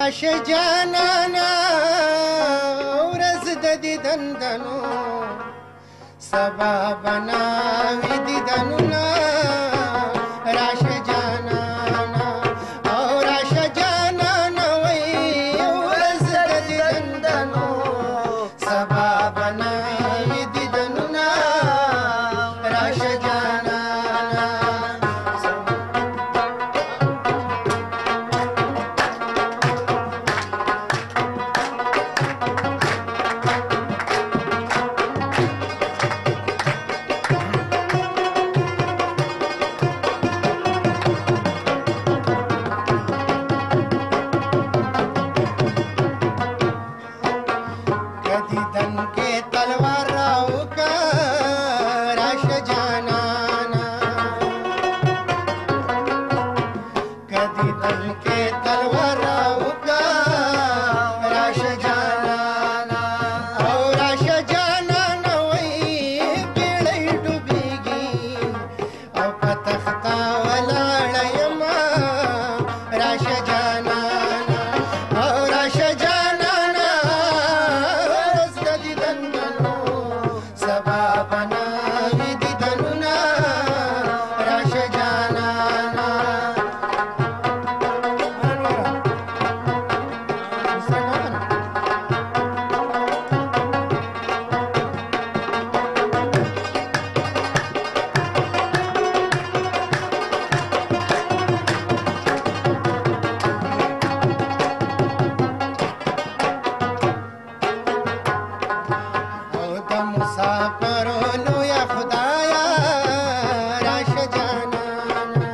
راشه جانانا ورځ د دیدندنو سبا بناوي دیدنونه راشه جانانا او راشه جانانا وای ورځ د دیدندنو سبا بناوي دیدنونه راشه جانانا دیدن کې تلوار راوکا راشه جانانا کدیدن کې تلوار راوکا راشه جانانا او راشه جانانا وای بیړۍ ډوبېږي او په تخته ولاړه یمه راشه جانانا او راشه جانانا سبا بناوي دیدنونه راشه جانانا مسافرونو یا خدایا راشه جانانا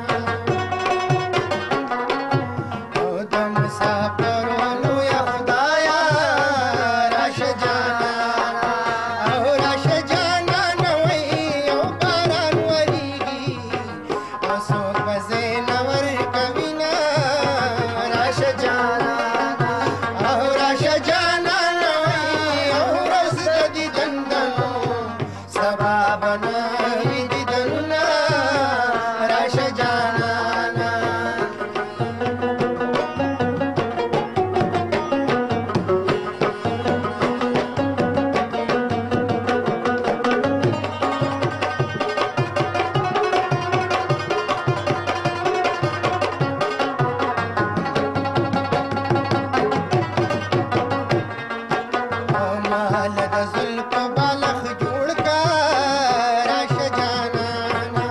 او د مسافرونو یا خدایا راشه جانانا او راشه جانانا وای او باران وریږي او څوک به ځینه ورکوینه راشه جانانا او راشه جانانا وای او ورځ د دیدندنو سبا بناوي دیدنونه راشه جانانا او مال د زلفو بالخ جوړ کا راشه جانانا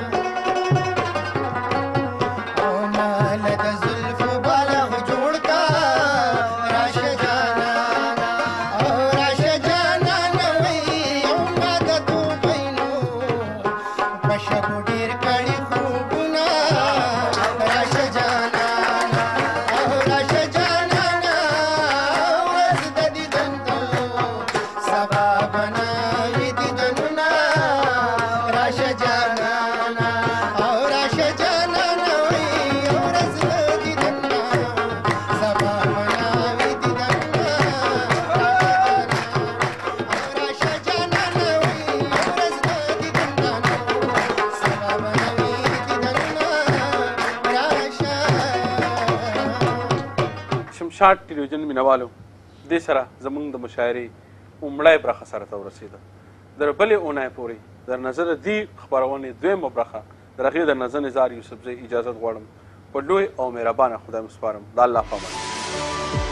او مال د زلفو بالخ جوړ کا راشه جانانا او راشه جانانا وای او ما د دوبینو په شګو ډېر کړي خوبونه راشه جانانا او راشه جانانا ورځ د دیدندنو سبا بناوي دیدنونه راشه جانانا او راشه جانانا وای ورځ د دیدنونه سبا بناوي دیدنونه راشه جانانا وای ورځ د دیدنونه سبا بناوي دیدنونه راشه شمشاد ټلویزیون مینوالو دې سره زموږ د مشاعرې لومړۍ برخه سره ته ورسېده در بلې اونۍ پورې در نظر دې خپرونې دویمه برخه در هغې د نظر نظار یوسفزۍ اجازت غواړم په لوی او مهربانه خدای مو سپارم د الله په امان